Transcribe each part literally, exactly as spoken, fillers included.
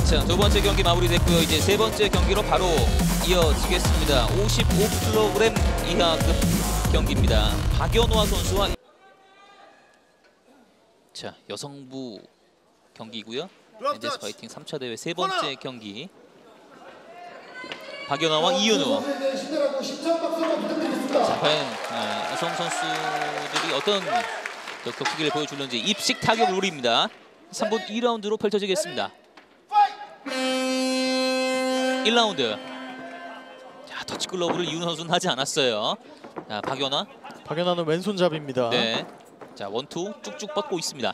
자, 두 번째 경기 마무리됐고요. 이제 세 번째 경기로 바로 이어지겠습니다. 오십오 킬로그램 이하급 경기입니다. 박연화 선수와 자, 여성부 경기고요. 엔제스 파이팅 삼 차 대회 세 번째 경기. 박연화와 이윤우. 자, 과연 어, 여성 선수들이 어떤 격투기를 보여줄는지 입식 타격 룰입니다. 삼 분 이 라운드로 펼쳐지겠습니다. 일 라운드. 자, 터치 글러브를 이윤우 선수는 하지 않았어요. 자, 박연화. 박연화는 왼손잡이입니다. 네. 자, 원투 쭉쭉 뻗고 있습니다.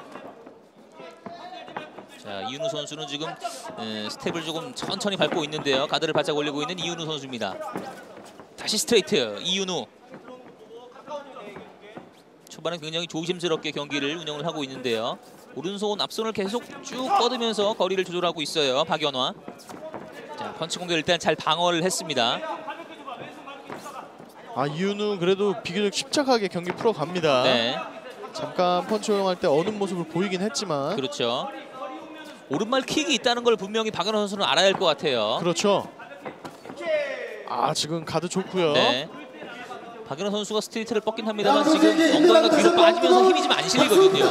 자, 이윤우 선수는 지금 에, 스텝을 조금 천천히 밟고 있는데요. 가드를 바짝 올리고 있는 이윤우 선수입니다. 다시 스트레이트 이윤우. 초반에 굉장히 조심스럽게 경기를 운영을 하고 있는데요. 오른손 앞손을 계속 쭉 뻗으면서 거리를 조절하고 있어요. 박연화. 자, 펀치 공격 일단 잘 방어를 했습니다. 아, 이윤우 그래도 비교적 침착하게 경기 풀어갑니다. 네. 잠깐 펀치 허용할 때 어는 모습을 보이긴 했지만. 그렇죠. 오른발 킥이 있다는 걸 분명히 박연화 선수는 알아야 할 것 같아요. 그렇죠. 아, 지금 가드 좋고요. 네. 박연화 선수가 스트레이트를 뻗긴 합니다만 지금 엉덩이가 뒤로 빠지면서 힘이 좀 안 실리거든요.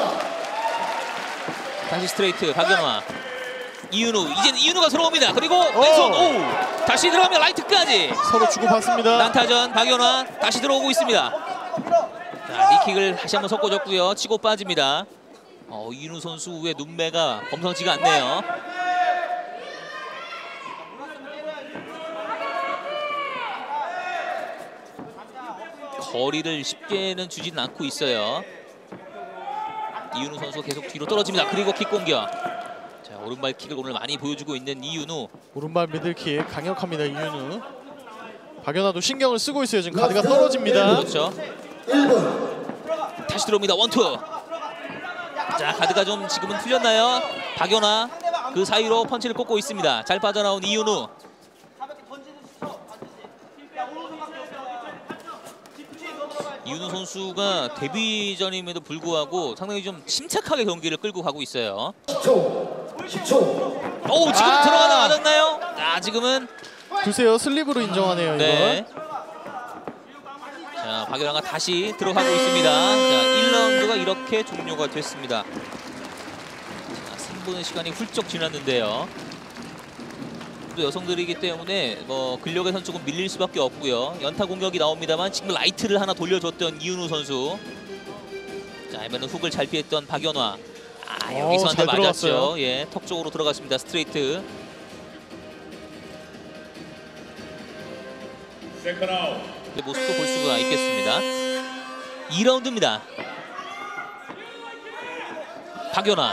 다시 스트레이트 박연화. 이윤우. 이제는 이윤우가 들어옵니다. 그리고 왼손. 오! 다시 들어가면 라이트까지. 서로 주고받습니다. 난타전 박연화 다시 들어오고 있습니다. 자, 니킥을 다시 한번 섞어줬고요. 치고 빠집니다. 어, 이윤우 선수의 눈매가 범상치가 않네요. 거리를 쉽게는 주지는 않고 있어요. 이윤우 선수가 계속 뒤로 떨어집니다. 그리고 킥 공격. 자, 오른발 킥을 오늘 많이 보여주고 있는 이윤우. 오른발 미들킥 강력합니다. 이윤우. 박연화도 신경을 쓰고 있어요. 지금 가드가 떨어집니다. 그렇죠. 다시 들어옵니다. 원투. 자, 가드가 좀 지금은 풀렸나요? 박연화 그 사이로 펀치를 꽂고 있습니다. 잘 빠져나온 이윤우. 이윤우 선수가 데뷔전임에도 불구하고 상당히 좀 침착하게 경기를 끌고 가고 있어요. 십 초. 십 초. 오, 지금 아 들어가다 맞았나요? 아, 지금은 두세요. 슬립으로 인정하네요. 이거. 네. 자, 박연화가 다시 들어가고 있습니다. 자, 일 라운드가 이렇게 종료가 됐습니다. 자, 삼 분의 시간이 훌쩍 지났는데요. 또 여성들이기 때문에 뭐 근력에선 조금 밀릴 수밖에 없고요. 연타 공격이 나옵니다만 지금 라이트를 하나 돌려줬던 이윤우 선수. 자, 이번에는 훅을 잘 피했던 박연화. 아, 여기서 한 대 맞았죠. 예, 턱 쪽으로 들어갔습니다. 스트레이트. 그 모습도 볼 수가 있겠습니다. 이 라운드입니다. 박연화.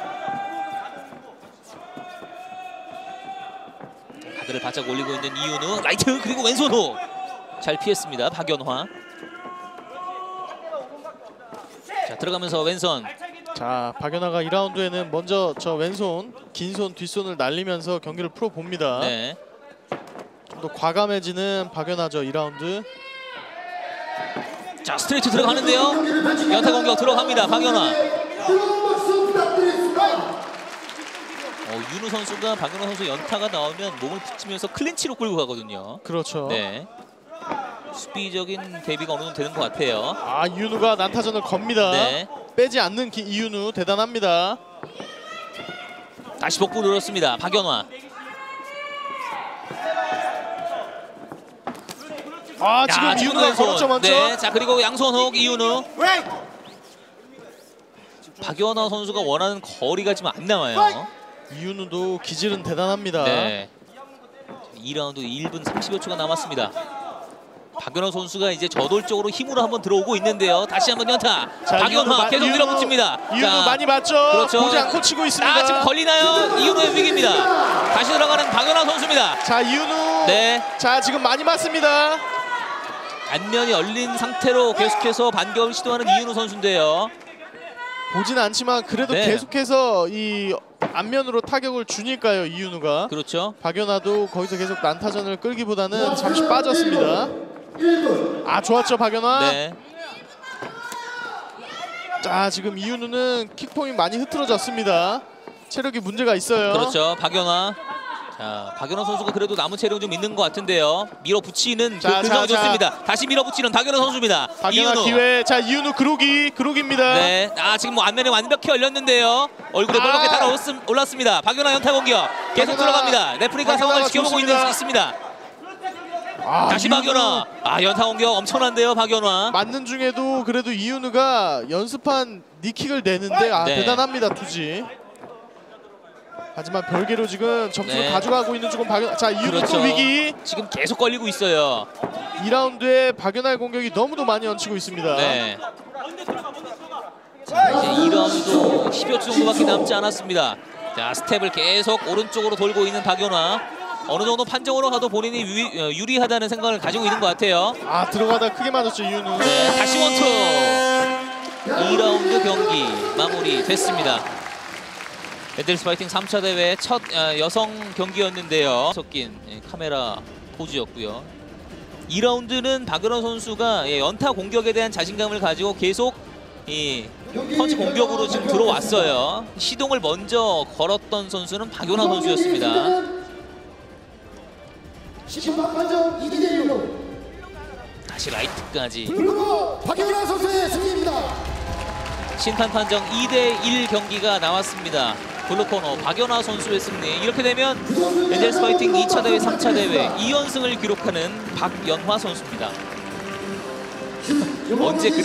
가드를 바짝 올리고 있는 이윤우. 라이트 그리고 왼손 훅. 잘 피했습니다. 박연화. 자, 들어가면서 왼손. 자, 박연화가 이 라운드에는 먼저 저 왼손, 긴 손, 뒷손을 날리면서 경기를 풀어봅니다. 네. 좀 더 과감해지는 박연화죠, 이 라운드. 자, 스트레이트 들어가는데요. 연타 공격 들어갑니다. 박연화. 어, 윤우 선수가 박연화 선수 연타가 나오면 몸을 붙이면서 클린치로 끌고 가거든요. 그렇죠. 네. 수비적인 대비가 어느 정도 되는 것 같아요. 아, 이윤우가 난타전을 겁니다. 네. 빼지 않는 기, 이윤우 대단합니다. 다시 복부 늘었습니다. 박연화. 아, 지금 야, 이윤우가 왼손. 걸었죠, 먼저. 네. 자, 그리고 양손훅 이윤우. 박연화 선수가 원하는 거리가 지금 안 나와요. 이윤우도 기질은 대단합니다. 네. 이 라운드 일 분 삼십여 초가 남았습니다. 박연화 선수가 이제 저돌적으로 힘으로 한번 들어오고 있는데요. 다시 한번 연타. 자, 박연화 이윤우, 계속 이윤우, 밀어붙입니다. 이윤우 자, 많이 맞죠? 그렇죠. 보지 않고 치고 있습니다. 아, 지금 걸리나요? 이윤우의 위기입니다. 다시 들어가는 박연화 선수입니다. 자, 이윤우. 네. 자, 지금 많이 맞습니다. 안면이 열린 상태로 계속해서 반격을 시도하는 이윤우 선수인데요. 보지는 않지만 그래도 네. 계속해서 이 안면으로 타격을 주니까요, 이윤우가. 그렇죠. 박연화도 거기서 계속 난타전을 끌기보다는 잠시 빠졌습니다. 아, 좋았죠, 박연화. 네. 자, 지금 이윤우는 킥폼이 많이 흐트러졌습니다. 체력이 문제가 있어요. 그렇죠. 박연화. 자, 박연화 선수가 그래도 남은 체력 좀 있는 것 같은데요. 밀어붙이는 자, 그 자, 근성이 자. 좋습니다. 다시 밀어붙이는 박연화 선수입니다. 박연화 이윤우. 기회. 자, 이윤우 그로기 그로기입니다. 네, 아 지금 뭐 안면에 완벽히 열렸는데요. 얼굴에 아. 빨갛게 달아올랐습니다. 박연화 연타 공격 계속 박연화. 들어갑니다. 레프리가 상황을 박연화가 지켜보고 있는, 좋습니다. 있습니다. 아, 다시 이윤우. 박연화. 아 연타 공격 엄청난데요, 박연화. 맞는 중에도 그래도 이윤우가 연습한 니킥을 내는데 아 네. 대단합니다 투지. 하지만 별개로 지금 점수를 네. 가져가고 있는 지금 박연. 자, 이윤우 그렇죠. 또 위기. 지금 계속 걸리고 있어요. 이 라운드에 박연화의 공격이 너무도 많이 얹히고 있습니다. 네. 자 이제 이 라운드도 십여 초 정도밖에 남지 않았습니다. 자 스텝을 계속 오른쪽으로 돌고 있는 박연화. 어느 정도 판정으로 가도 본인이 유, 어, 유리하다는 생각을 가지고 있는 것 같아요. 아, 들어가다 크게 맞았죠 이윤우. 네, 다시 원투. 이 라운드 경기 마무리됐습니다. 엔젤스 파이팅 삼 차 대회 첫 어, 여성 경기였는데요. 섞인 예, 카메라 포즈였고요. 이 라운드는 박연화 선수가 예, 연타 공격에 대한 자신감을 가지고 계속 이 펀치 공격으로 지금 들어왔어요. 시동을 먼저 걸었던 선수는 박연화 선수였습니다. 심판 판정 이 대 일로 다시 라이트까지. 블루코 박연화 선수의 승리입니다. 심판 판정 이 대 일 경기가 나왔습니다. 블루코너 박연화 선수의 승리. 이렇게 되면 엔젤스 파이팅 이 차 대회, 삼 차 대회 이 연승을 기록하는 박연화 선수입니다. 언제 그